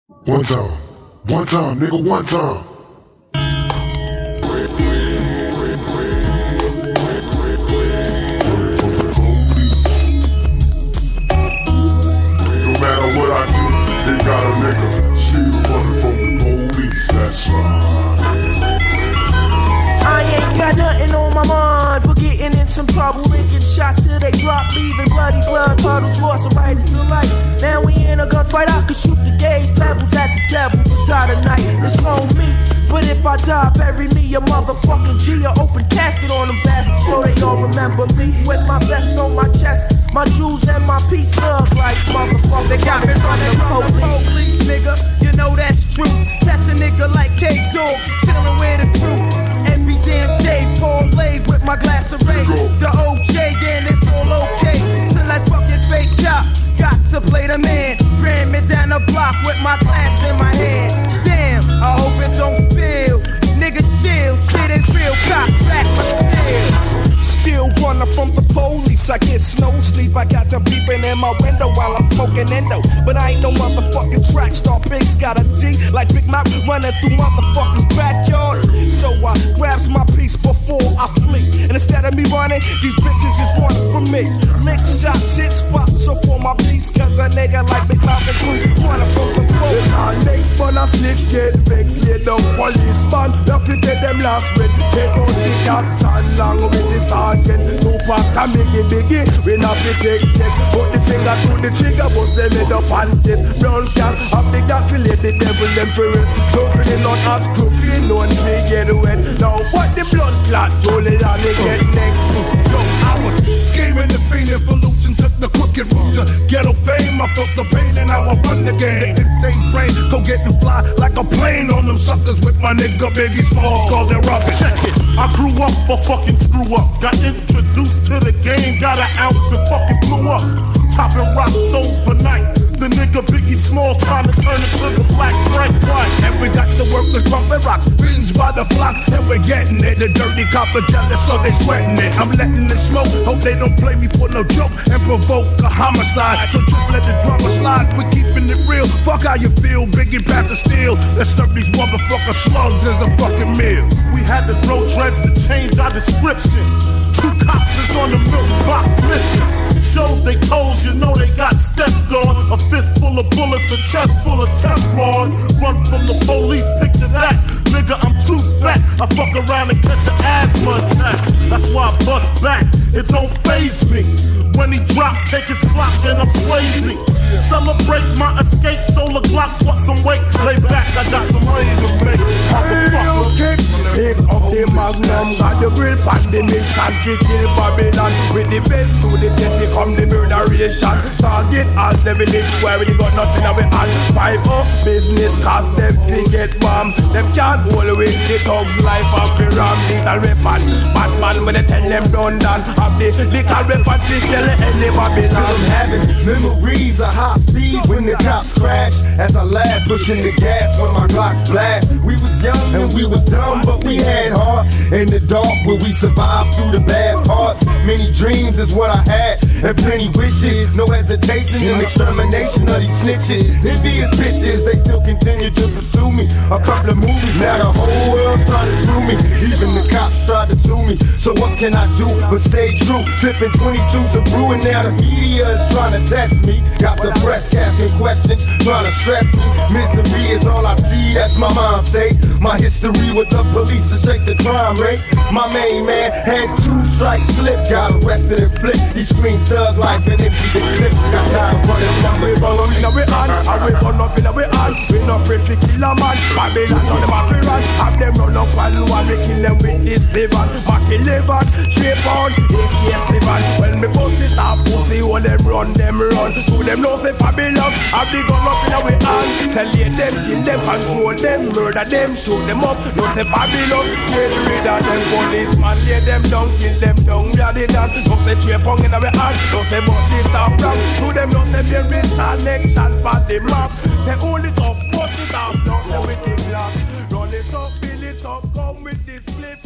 One time, nigga, one time. No matter what I do, they got a nigga still running from the police. That's right. I ain't got nothing on my mind but getting in some trouble and get shots till they drop, leaving bloody blood puddles, lost right into life. Now we in a gunfight, I could shoot the gauge pebbles at the devil to die tonight. It's on me, but if I die, bury me a motherfucking G, or open casket on them bastards so they all remember me. With my vest on my chest, my jewels and my peace thug like motherfucker. They got me running from the police, nigga. You know that's true. That's a nigga like K-Dog, chillin' with the crew. Every damn day, parlay with my glass of Ray. The OJ, and it's all okay. Till I fucking fake cop, got to play the man. Ran me down the block with my glass in my hand. Damn, I hope it don't spill. Nigga chill, shit is real, cop back my steel. Still running from the police, I get snow sleep. I got them peeping in my window while I'm smoking endo. But I ain't no motherfucking track star. Pigs got a G like Big Mouth running through motherfuckers' backyards. So I grabs my piece before I flee. And instead of me running, these bitches is running from me. Lick shots, hit spots, so for my piece. Cause a nigga like Big Mouth is running from the police. The next one I sniff, get vexed, lay down policeman. Nothing get them last with. Take out the captain, long with the sergeant. Tupac and biggie, we not be take check. Put the finger to the trigger, bust them in the panties. Brown cat, have the cat, fillet the devil, them for rest. Don't really not as crooked, no one they get wet. Now what the blood clot, roll it on they get next. Yo, I was scheming and fiending for losing, took the crooked route to ghetto fame. I felt the pain and now I run the game. The insane brain, go get to fly like a plane on them suckers with my nigga Biggie Smalls, cause they're rubber. Check it, I grew up a fucking screw up. Got introduced to the game, got an ounce and fucking blew up. Chopping rocks overnight. The nigga Biggie Smalls trying to turn it to the black Frank White. And we got the workers pumping rocks, beans by the blocks, and we're getting it. The dirty copper jealous, so they sweating it. I'm letting it smoke, hope they don't play me for no joke and provoke a homicide. So just let the drama slide, we're keeping it real. Fuck how you feel, Biggie pass the steel. Let's serve these motherfucker slugs as a fucking meal. We had to throw dreads to change our description. 2 cops is on the milk box missing. Showed they toes, you know they got stepped on. A fist full of bullets, a chest full of Teflon. Run from the police, picture that. Nigga, I'm too fat. I fuck around and catch an asthma attack. That's why I bust back, it don't faze me. When he drop, take his clock and I'm swayzy. Celebrate my escape, solar Glock, put some weight. Lay back, I got some money to make. Pick up the magnum, got the real pandemic shot to kill Babylon. With the best to the test, here come the murderation. Target all the village where we got nothing of it on. 5 business cause them forget bomb. Them can't hold with the thugs life of the ram. Little weapon, Batman when they tell them done done. Have the little weapon to kill any Babylon. I'm having memories of high speed when the cops crash. As I laugh, pushing the gas when my Glocks blast. We was young and we was dumb, but we had heart. In the dark where we survived through the bad parts. Many dreams is what I had, and plenty wishes. No hesitation in extermination of these snitches. Envious bitches, they still continue to pursue me. A couple of movies, now the whole world trying to screw me. Even the cops tried to sue me. So what can I do but stay true? Sipping 22s and brewing, now the media is trying to test me. Got the press asking questions, trying to stress me. Misery is all I see, that's my mind state. My history with the police to shake the crime rate. My main man had 2 strikes slip, got arrested and flipped. He screamed thug life and empty the clip. That's how I'm running from we follow in our hand, and we run up in our hand. We not afraid to kill a man. Babylon on them have to run. Have them run up and we kill them with this Levan. Mac 11, shape on, AK-7. When me bust it up, pussy, all them run. To them know say Babylon, have the gun up in our hand. Tell them, kill them, control them, murder them, shoot them up. No say Babylon, get rid of them policeman. Lay them down, kill them down, bloody down. No say shape on in our hand, no say bust it up wrong. To them know say there is connection for the map. Say hold it up, bust it up, no say with the glass. Roll it up, fill it up, come with this clip.